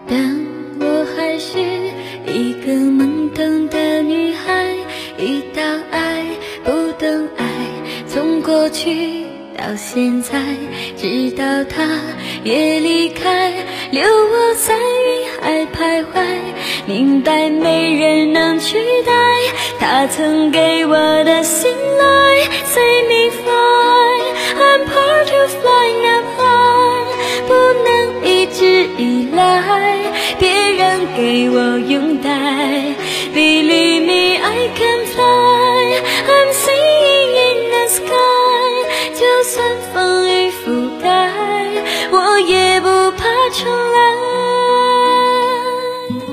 当我还是一个懵懂的女孩，遇到爱不懂爱，从过去到现在，直到他也离开，留我在云海徘徊，明白没人能取代他曾给我的信赖。 Say me fly, I'm part of flying up high， 不能一直依赖别人给我